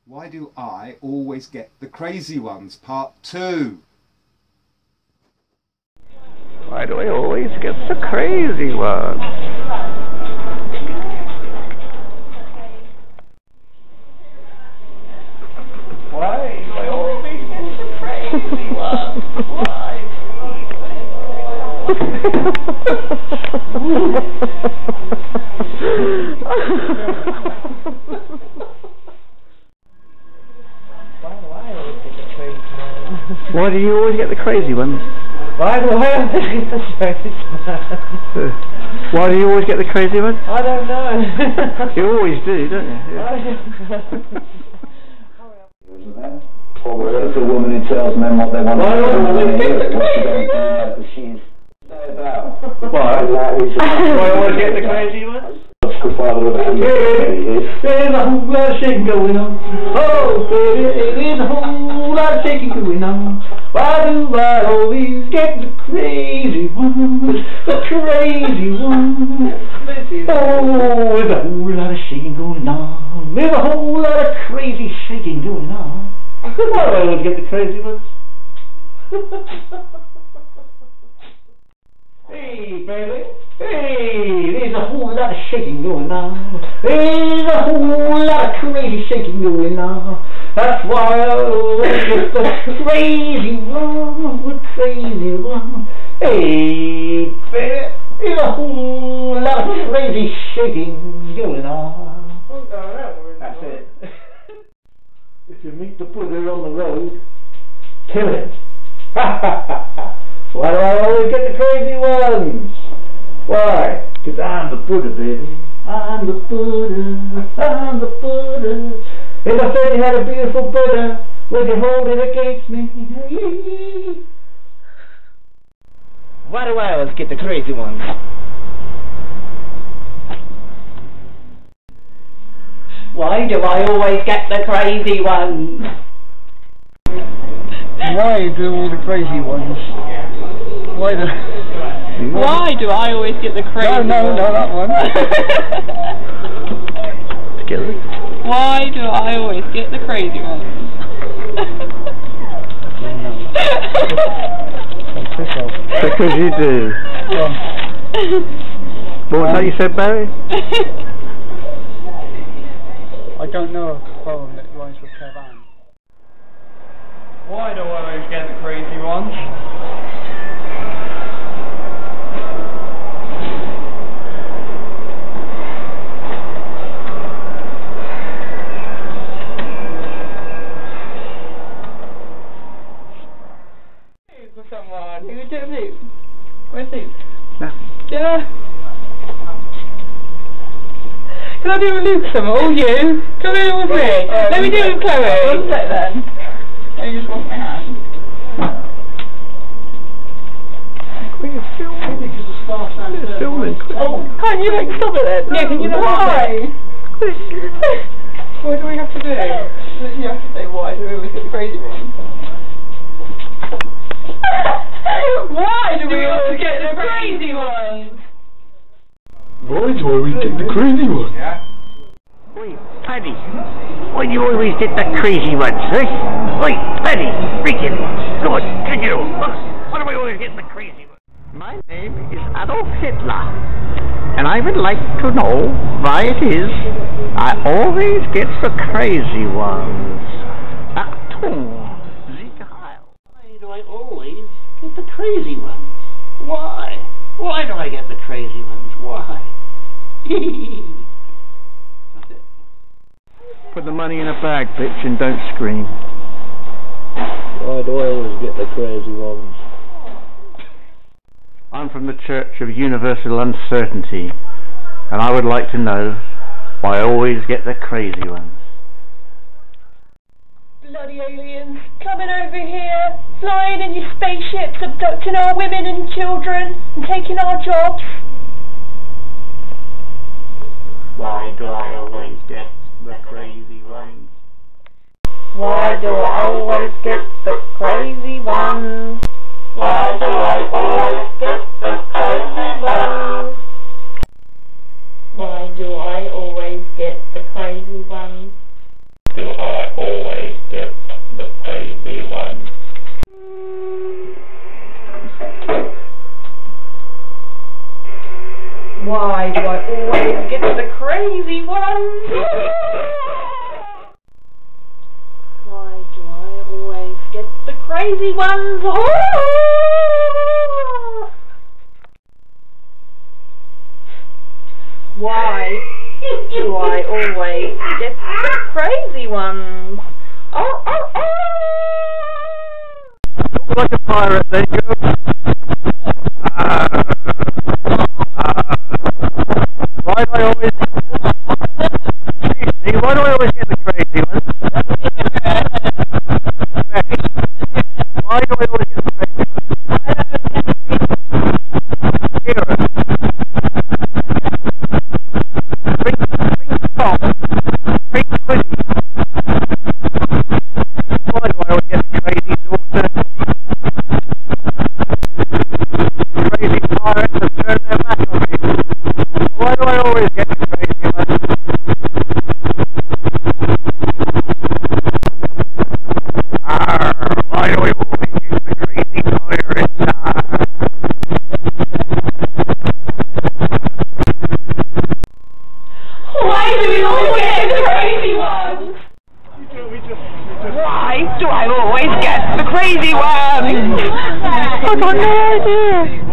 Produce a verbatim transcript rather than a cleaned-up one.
Why do I always get the crazy ones? Part two. Why do I always get the crazy ones? Why do I always get the crazy ones? Why? Why do you always get the crazy ones? Why do I always get the crazy ones? Why do you always get the crazy ones? I don't know. You always do, don't you? Yeah. Or it's a woman who tells men what they want to hear and what they hear. What she don't know that she's about. Why? Why do I always get the crazy ones? Logical father of a family. There's a whole lot of shaking going on. Oh, baby, there's a whole lot of shaking going on. Why do I always get the crazy ones? The crazy ones. Oh, there's a whole lot of shaking going on. There's a whole lot of crazy shaking going on. Why do I always get the crazy ones? Hey, baby. Hey, there's a whole lot of shaking going on. There's a whole lot of crazy shaking going on. That's why I always get the crazy one, the crazy one. Hey, baby, there's a whole lot of crazy shaking going on. That's it. If you meet the Buddha on the road, kill him. Why do I always get the crazy ones? Why? Because I'm the Buddha, baby. I'm the Buddha. I'm the Buddha. If I said you had a beautiful Buddha, would you hold it against me? Why do I always get the crazy ones? Why do I always get the crazy ones? Why do all the crazy ones? Why do... Why do I always get the crazy ones? No, no, no, that one. Together. Why do I always get the crazy ones? Because you do. What was that you said, Barry? I don't know a poem that rhymes with caravan. Why do I always get the crazy ones? For someone who would do a loop. Where's Luke? No. Yeah. Can I do a loop somewhere? All you? Come in with me. Oh, Let me do it with Chloe. One sec then. Let me just wash my hands. We're filming. We're filming. Oh, can't you like stop it then? Yeah, can you not? Why? What do we have to do? You have to say why do we always get the crazy ones? Why do we always get the crazy ones? Why do I always get the crazy ones? Yeah. Oi, Paddy, why do you always get the crazy ones, eh? Oi, Paddy, freaking, come on, can you? Why do I always get the crazy ones? My name is Adolf Hitler, and I would like to know why it is I always get the crazy ones. Achtung, Sieg Heil. Why do I always get the crazy ones? Why? Why do I get the crazy ones? Why? That's it. Put the money in a bag, bitch, and don't scream. Why do I always get the crazy ones? I'm from the Church of Universal Uncertainty, and I would like to know why I always get the crazy ones. Bloody aliens coming over here, flying in your spaceships, abducting our women and children, and taking our jobs. Why do I always get the crazy ones? Why do I always get the crazy ones? Why do I always get the crazy ones? Why do I always get the crazy ones? Do I always get the crazy ones? Why do I always get the crazy ones? Why do I always get the crazy ones? Why do I always get the crazy ones? Oh, oh, oh! Look like a pirate, then you. Uh, uh, why do I always... Excuse me, why do I always get the crazy ones? Betty, why do I always get the crazy ones? Kira. Pink, pink top. Pink hoodie. Why do I always get the crazy daughter? Crazy pirates have turned their back on me. Why do I always get the crazy ones? Arr, why do we always get the crazy pirates? Arr. Why do we always get the crazy ones? Why do I always get the crazy ones? I got no idea.